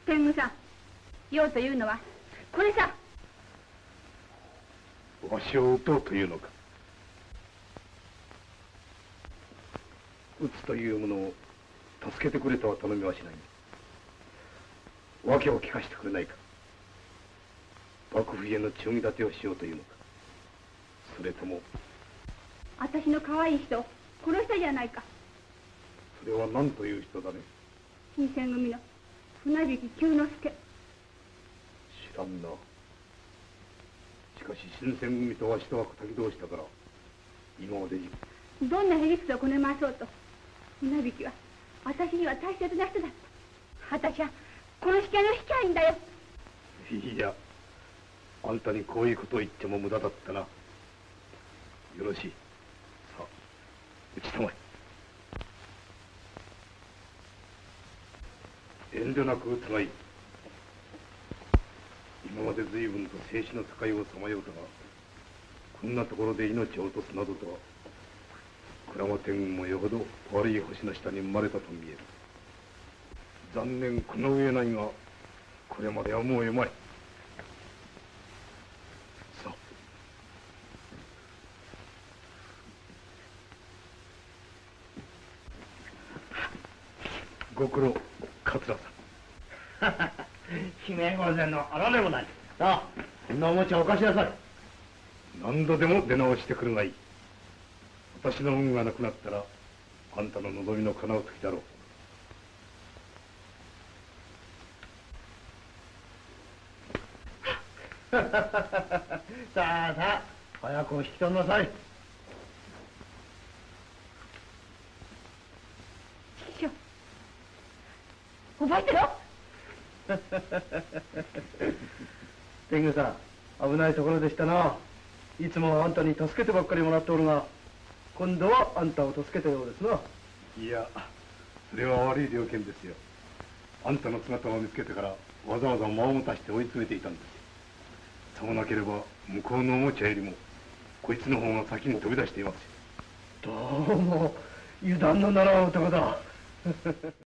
天狗さん、用というのはこれさ。 わしを撃とうというのか。撃つというものを助けてくれとは頼みはしない。訳を聞かせてくれないか。幕府への忠義立てをしようというのか、それとも私の可愛い人を殺したじゃないか。 それは何という人だね。 新選組の船引久之助。 知らんな。しかし新選組とわしとは敵同士だから今までに。 どんなへりくつをこね回そうと船引は私には大切な人だった。私はこの試験の引きゃいいんだよ。 いや、あんたにこういうことを言っても無駄だったな。よろしい。さあ、打ちたまえ。遠慮なく撃つがいい。今まで随分と生死の境をさまようたが、こんなところで命を落とすなどとは、鞍馬天狗もよほど悪い星の下に生まれたと見える。残念この上ないが、これまではもうえまい。さあ。ご苦労、桂さん。 姫御前のあらでもない。さあ、こんなおもちゃお貸しなさい。 何度でも出直してくるがいい。私の運がなくなったら、あんたの望みの叶う時だろう。 さあさあ、早くお引き取りなさい。 師匠、覚えてろ。 天狗さん、危ないところでしたな。いつもあんたに助けてばっかりもらっておるが、今度はあんたを助けたようですな。 いや、それは悪い了見ですよ。あんたの姿を見つけてからわざわざ間を持たして追い詰めていたんですよ。さもなければ向こうのおもちゃよりもこいつの方が先に飛び出していますよ。 どうも油断のならん男だ。